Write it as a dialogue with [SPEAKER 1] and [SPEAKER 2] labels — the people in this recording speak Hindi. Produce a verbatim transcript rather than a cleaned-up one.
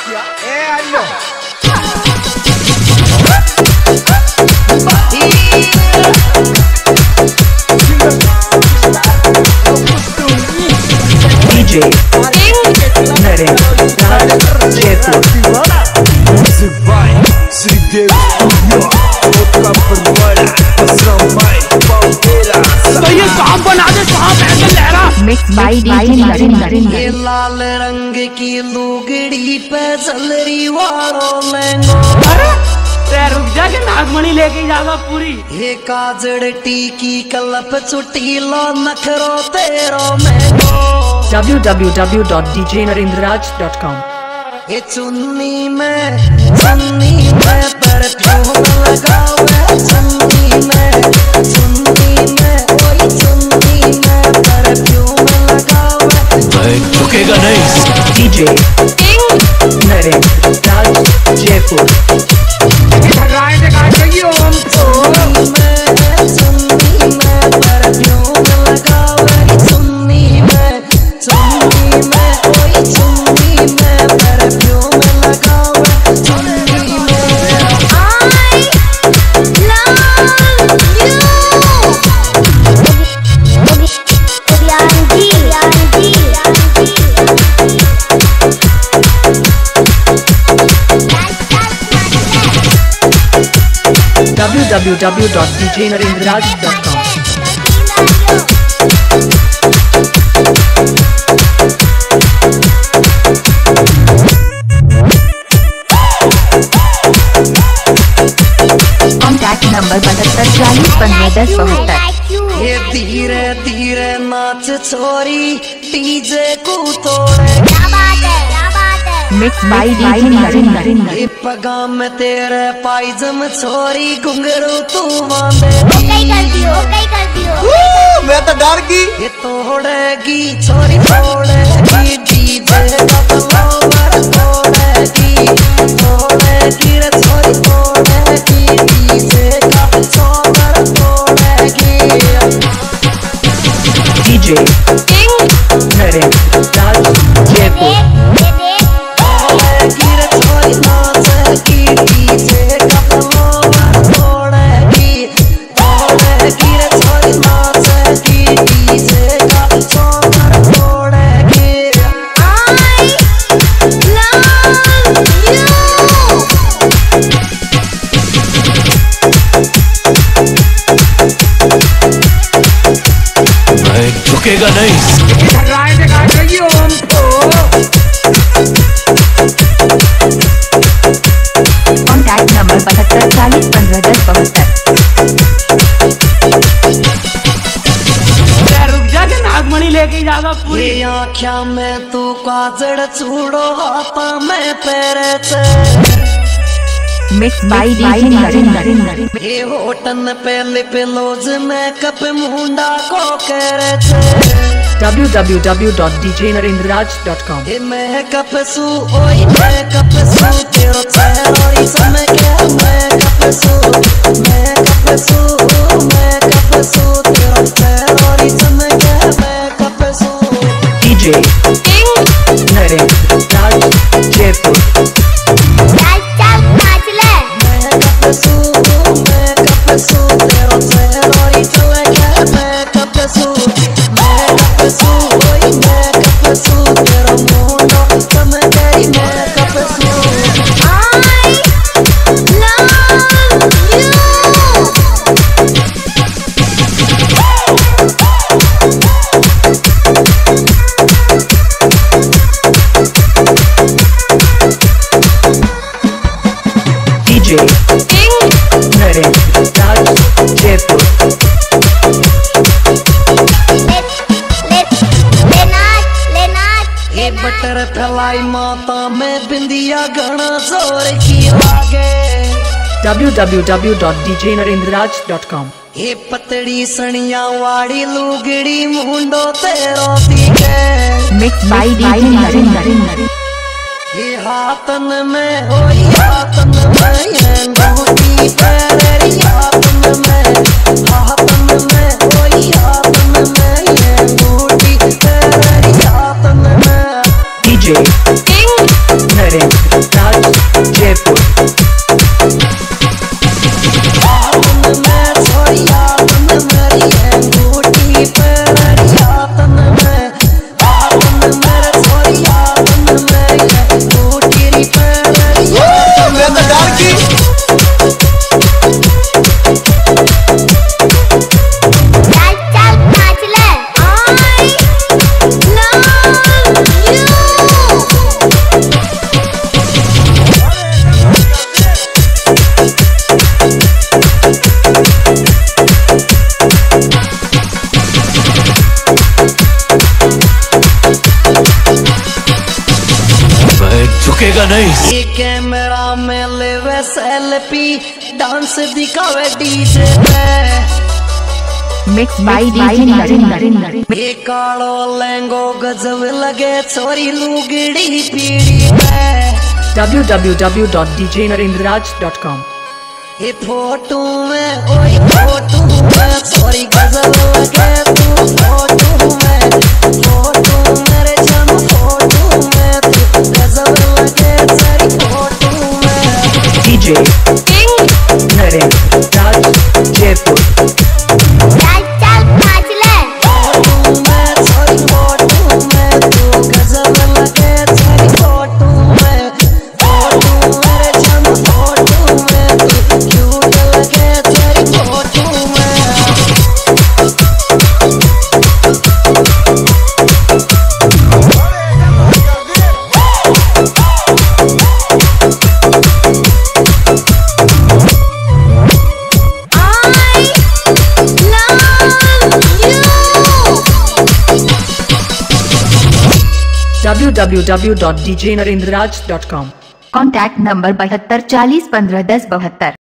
[SPEAKER 1] क्या ए आलो
[SPEAKER 2] डीजे नरेंद्र राज जयपुर
[SPEAKER 1] श्रीदेव तो ये सांप बना दे, सांप ऐसे लहरा।
[SPEAKER 2] Mix by DJ Narendra.
[SPEAKER 3] ये लाल रंग की लुगड़ी पे जलरी वालों लहंगो।
[SPEAKER 1] रुक जा के नागमणि लेके जागा पूरी।
[SPEAKER 3] ये काजड़ टीकी कलप चुटी लो नखरो तेरो mango.
[SPEAKER 2] W W W dot D J Narendra Raj dot com.
[SPEAKER 3] ये चुन्नी में चुन्नी में परफ्यूम लगावे, चुन्नी में चुन्नी में ओए चुन्नी में परफ्यूम लगावे।
[SPEAKER 1] भाई झुकेगा नहीं।
[SPEAKER 2] DJ Narendra Raj Jaipur. W W W dot D J Narendra Raj dot com. Contact number बहत्तर चालीस पंद्रह दस बहत्तर।
[SPEAKER 3] ये धीरे धीरे नाच छोरी डीजे को तोड़े।
[SPEAKER 2] Mix by DJ Narendra.
[SPEAKER 3] ये पगा में तेरे पायजम छोरी घुंघरू तू बांधे।
[SPEAKER 1] मैं तो डर की।
[SPEAKER 3] ये तोड़ेगी छोरी तोड़ेगी डीजे का फ्लावर तोड़ेगी तोड़ेगी रे छोरी तोड़ेगी डीजे का फ्लावर तोड़ेगी।
[SPEAKER 2] डीजे नरेंद्र राज जयपुर।
[SPEAKER 1] झुकेगा नहीं।
[SPEAKER 2] कॉन्टैक्ट नंबर बहत्तर चालीस पंद्रह दस बहत्तर।
[SPEAKER 1] रुक जा के नागमणि लेके जागा पूरी।
[SPEAKER 3] ये आँखिया में तू काजड़ चूड़ो हाथा में पैरे से।
[SPEAKER 2] Mix by DJ Narendra.
[SPEAKER 3] ये होटन पे लिप लोज मेकअप मुंडा को करे छे।
[SPEAKER 2] W W W dot D J Narendra Raj dot com.
[SPEAKER 3] ये मेकअप सू ओए मेकअप सू तेरो चेहरा समय के मेकअप सू मेकअप सू मेकअप सू तेरो चेहरा समय के मेकअप सू।
[SPEAKER 2] डीजे नरेंद्र राज जयपुर। डीजे नरेंद्र राज जयपुर।
[SPEAKER 3] ये बटर फैलाई माता में बिंदिया घना जोर की लागे।
[SPEAKER 2] W W W dot D J Narendra Raj dot com.
[SPEAKER 3] ये पतड़ी सनिया वाड़ी लुगड़ी मुंडो तेरो दिखे।
[SPEAKER 2] Mix by DJ Narendra.
[SPEAKER 3] ये हाथन में ओ हाथन में ये अंगूठी तेरे हाथन में हाथन में ओ हाथन में ये अंगूठी तेरे हाथन में।
[SPEAKER 2] डीजे नरेंद्र राज जयपुर।
[SPEAKER 1] झुकेगा नहीं।
[SPEAKER 3] ये कैमरा में लेवे सेल्फी, डांस दिखावे डीजे पे।
[SPEAKER 2] Mix by DJ Narendra.
[SPEAKER 3] ये कालो लहंगो गजब लगे छोरी लुगड़ी पीड़ी पे।
[SPEAKER 2] W W W dot D J Narendra Raj dot com.
[SPEAKER 3] ये फोटो में ओए फोटो में छोरी गजब लगे तू फोटो में, फोटो मेरे जम फोटो में तू गजब लगे तेरी फोटो में।
[SPEAKER 2] DJ Narendra Raj Jaipur. W W W dot D J Narendra Raj dot com. Contact number बहत्तर चालीस पंद्रह दस बहत्तर।